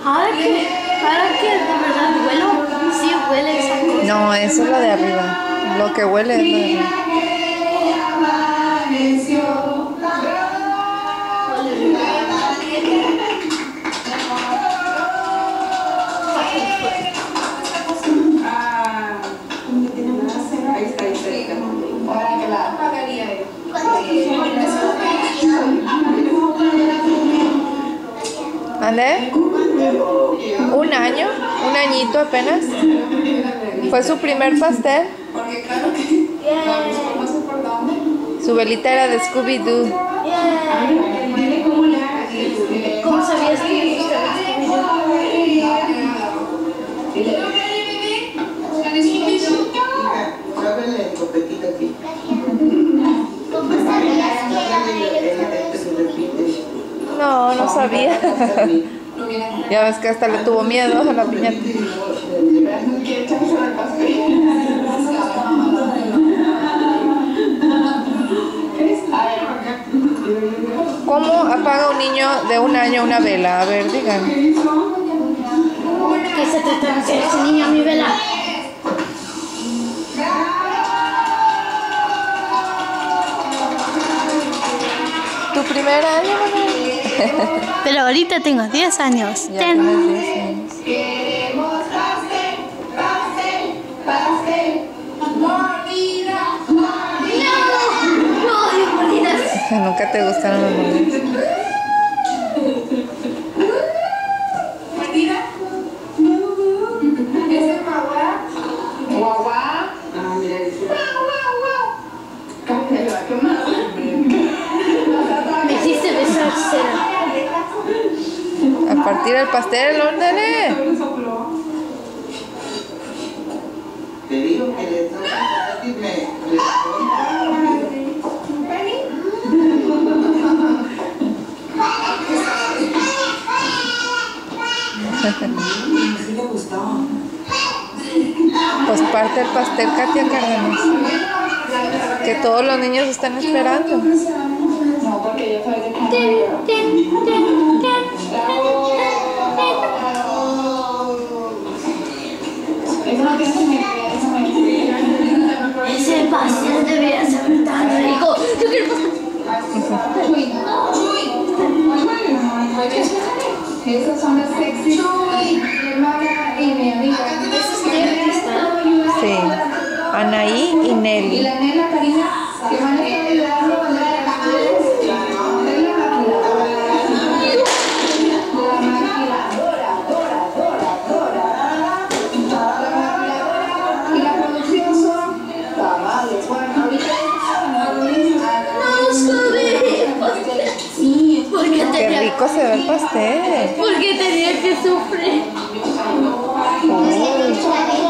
Ahora que de verdad huelo, sí huele esa cosa. No, eso es lo de arriba. Lo que huele es lo de arriba. ¿Ande? Un añito apenas. Fue su primer pastel. Su velita era de Scooby-Doo. ¿Cómo sabías que No, no sabía. Ya ves que hasta le tuvo miedo a la piñata. ¿Cómo apaga un niño de un año una vela? A ver, digan. ¿Qué se trata de hacer ese niño a mi vela? ¿Tu primer año, mamá? Pero ahorita tengo 10 años. Ya tienes 10 años. Nunca te gustaron los mordidas. Me hiciste besar cera. A partir del pastel, óndale. Te digo que le toca y me sí le gustó. Pues parte el pastel, Katia Cárdenas. Que todos los niños están esperando. No, porque ya sabes de cómo. Ese pastel debería ser tan rico. Yo quiero Esas son las sexy. Mi hermana y mi amiga. Sí. Anaí y Y Nelly. la nena Karina, que van a estar ayudando a la y la producción son tamales. Bueno, ahorita sí, porque Qué rico se ve el pastel. porque tenía que sufrir. Uy.